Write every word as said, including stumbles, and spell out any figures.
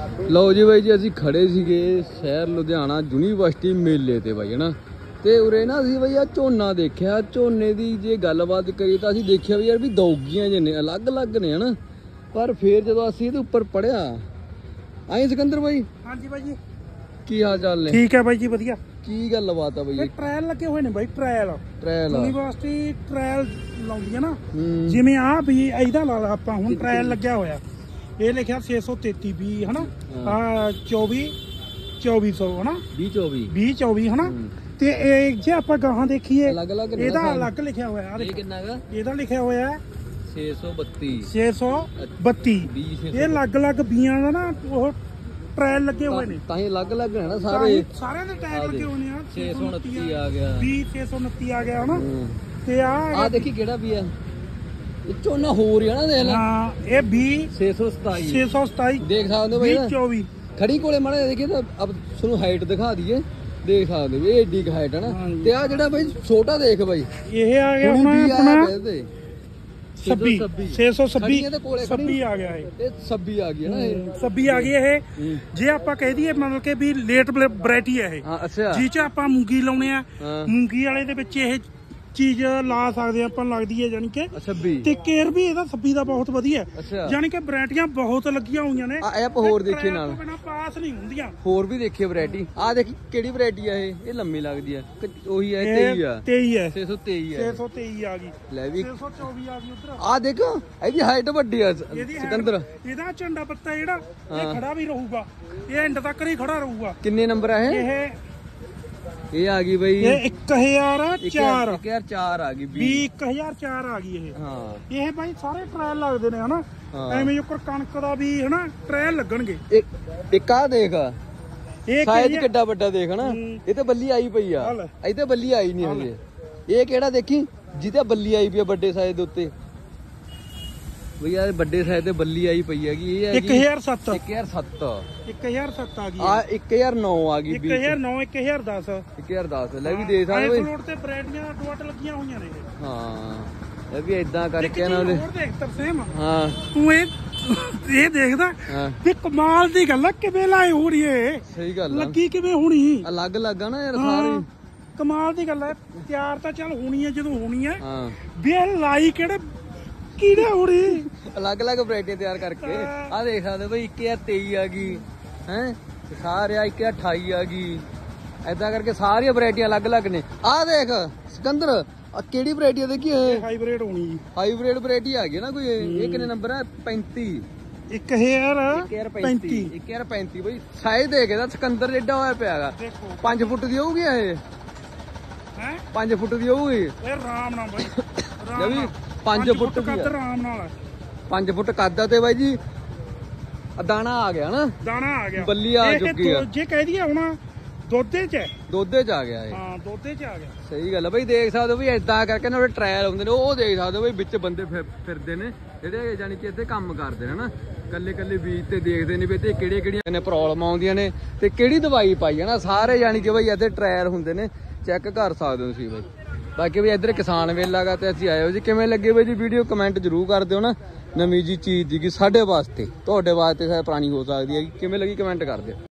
लो जी by जी असीं खड़े सीगे शहर लुधियाना यूनीवर्सिटी मेले ते बाई है ना। ते उरे ना असीं बई आ झोना देखिया। झोने दी जे गलबात करिए तां असीं देखिया भी यार भी दौगियां जे ने अलग अलग ने है ना। पर फिर जदों असीं इहदे उपर पढ़िया आई सिकंदर बाई। हाँ जी बाई जी की हाल चाल ने? ठीक है बाई जी वधिया। की गलबात है बाई? ट्रायल लगे हुए ने बाई। ट्रायल ट्रायल यूनीवर्सिटी ट्रायल लाउंदी है ना। जिवें आ भी इहदा ला ला आपां हुण ट्रायल लग्या होया। ये लिखा छे सौ तेती भी है ना। आ चौबी चौबी सौ है ना। बीस चौबी बीस चौबी है ना। ते जे आपां गाहां देखीए अलग अलग इहदा अलग लिखिया होया। ये कितना दा? इहदा लिखिया होया छे सौ बत्ती छे सौ बत्ती। ये अलग अलग बीआं दा ना ओह ट्रायल लगे हुए ने तां ही अलग अलग है ना सारे सारे दे टैग लगे हुए ने। छे सौ उनतीस आ गया बीस छे सौ उनतीस आ गया है ना। ते आ आ देखी केड़ा भी है झोना हो रहा ना देख ला। हां ये बीस छे सौ सताई छे सौ सताई देख सकते हो भाई। बीस चौबीस खड़ी कोले माड़ा देखिए तो अब सुनो हाइट दिखा दिए देख सकते हो ये एडी हाइट है ना। ते आ जेड़ा भाई छोटा देख भाई ये आ गया अपना छब्बीस छे सौ छब्बीस छब्बीस आ गया है। छब्बीस आ गया ना छब्बीस आ गई है। जे आपां कह दईए मतलब कि भी लेट वैरायटी है ये। अच्छा जी च आपां मूंगी लाउने आ मूंगी वाले दे विच ये चीज ला सकते हैं लगती है जानी कि छब्बी केयर भी ਇਹਦਾ छब्बी ਦਾ बहुत ਵਧੀਆ है। जानी कि वैरायटियां बहुत ਲੱਗੀਆਂ ਹੋਈਆਂ ਨੇ। ਆਪ ਹੋਰ ਦੇਖੇ ਨਾਲ ਬਿਨਾ ਪਾਸ ਨਹੀਂ ਹੁੰਦੀਆਂ। ਹੋਰ ਵੀ ਦੇਖੀਏ ਵੈਰਾयटी ਆ ਦੇਖੀ ਕਿਹੜੀ ਵੈਰਾयटी ਆ ਇਹ ਇਹ ਲੰਮੀ ਲੱਗਦੀ ਆ ਉਹੀ ਹੈ ਤੇਈ ਆ ਤੇਈ ਹੈ ਛੇ ਸੌ ਤੇਈ ਹੈ ਛੇ ਸੌ ਤੇਈ ਆ ਗਈ ਲੈ ਵੀ ਛੇ ਸੌ ਚੌਵੀ ਆ ਗਈ ਉਧਰ ਆ ਦੇਖੋ ਇਹਦੀ ਹਾਈਟ ਵੱਡੀ ਆ ਸਿਕੰਦਰ। ਇਹਦਾ ਝੰਡਾ ਪੱਤਾ ਜਿਹੜਾ ਇਹ ਖੜਾ ਵੀ ਰਹੂਗਾ ਇਹ ਐਂਡ ਤੱਕ ਹੀ ਖੜਾ ਰਹੂਗਾ। ਕਿੰਨੇ ਨੰਬਰ ਆ ਇਹ? ये आ गई भाई ये एक हजार चार एक हजार चार आ गई भी एक हजार चार आ गई ये। हाँ ये भाई सारे ट्रायल लगते ने है ना। एवें जो कणक दा भी है ना ट्रायल लगणगे। एक एक आ देख साइज किड्डा बड्डा देख ना। ये तो बल्ली आई पई आ इते बल्ली आई नहीं हजे। ये केड़ा देखी जिते बल्ली आई पई बड़े साइज दे उत्ते भैया बड़े साइज ते बल्ली आई पई है कि ये एक हजार सत्त एक हजार सत्त एक हजार सत्त आ गई आ एक हजार नौ आ गई एक हजार नौ एक हजार दस एक हजार दस ले भी दे सकदे भाई फ्लोट ते वैरायटियां डोट लगियां होईयां ने। हां ये भी इदां करके ना ओले देख तरसेम। हां तू ये ये देखदा कि कमाल दी गल है किवें लाई हो रही है। सही गल लगी किवें होनी अलग अलग है ना यार सारी कमाल दी गल है। तैयार तां चल होनी है जदों होनी है। हां बे लाई केड़े कीड़े हो रही अलग अलग वैरायटी तैयार करके आ देख सकते भाई एक हजार तेई आ गई है सारे एक हजार अठाई आ गई ऐदा करके सारी वैरायटियां अलग अलग ने। आ देख सिकंदर केड़ी वैरायटी देखी हाईब्रिड होनी हाईब्रिड वैरायटी आ गई ना कोई। ये कितने नंबर है? पैंती एक हजार पैंती एक हजार पैंती भाई साइज देख सिकंदर एडा होया पिया पांच फुट दी होगी ये पांच फुट दी होगी आराम नाल भाई पांच फुट आराम नाल पांच फुट कद ते भाई जी दाना आ गया ना दाना आ गया बल्ली आ चुकी है। जे कह दिए हुण दोधे च दोधे च आ गया है। हां दोधे च आ गया। सही गल है भाई देख सकते हो भी इदां करके ना ट्रायल हुंदे ने ओ देख सकते हो भाई विच बंदे फिरदे ने जेहड़े जानी कि इत्थे काम करदे ने ना कल्ले कल्ले बीज ते देखदे ने भी ते केड़े केड़ियां ने प्रॉब्लम आउंदियां ने ते केड़ी दवाई पाई है ना सारे जानी कि भाई इत्थे ट्रायल हुंदे ने चेक कर सकदे हो तुसीं भाई। बाकी भी इधर किसान मेला गा ते असीं आए हो जी किवें लगे भाई जी वीडियो कमेंट जरूर कर दिओ ना। नवीं जी चीज़ दी कि साडे वास्ते तुहाडे वास्ते शायद पुरानी हो सकदी है किवें लगी कमेंट कर दिओ।